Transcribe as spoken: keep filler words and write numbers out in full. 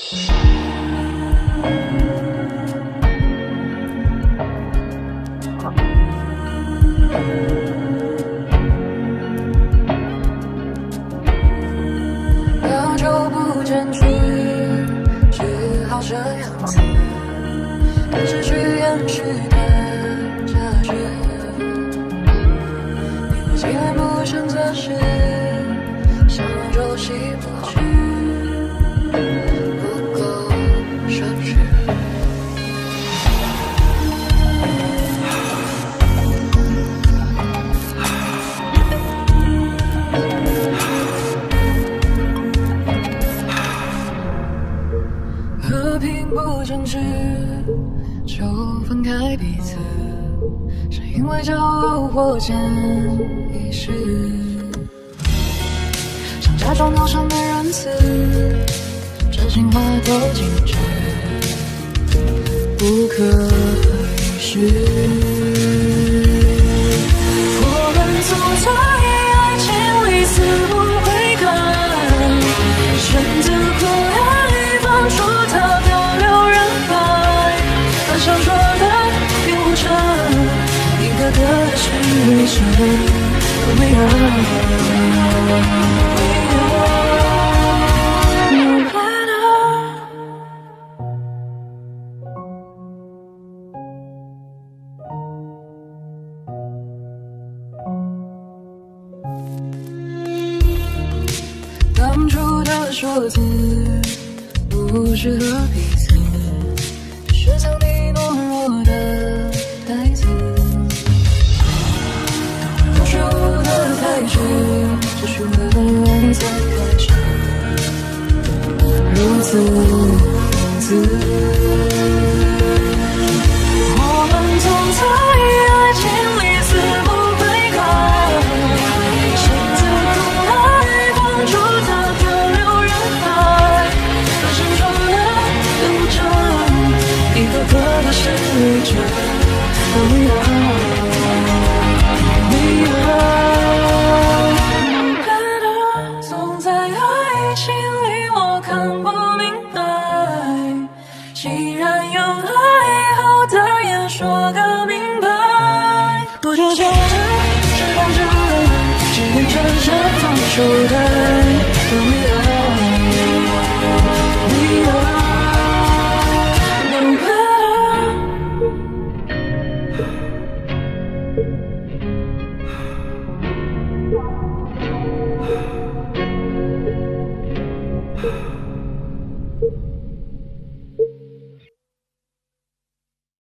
好久不见去，只好这样子，看失去延续的价值。因为既然不想测试，想要就洗不去，不够奢侈。和平不争执，就分开彼此，是因为骄傲或潜意识，想假装陌生的仁慈，真心话都禁止，不可一世。我们走在爱情里，死不悔改，选择和爱放出它漂流人海，把想说的变不成一个个的事实。We are, we are no better。当初的说辞不适合彼此，是藏匿懦弱的台词。不是我的开始，只是为了爱才开始，如此如此。我们总在爱情里死不悔改，选择和爱放出它漂流人海，把想说的变不成一个个的事实。We are, we are no better。总在爱情里，我看不明白，既然有爱好的也说个明白。我就这样释放着，只变成是放手的爱。We are, we are no better。 you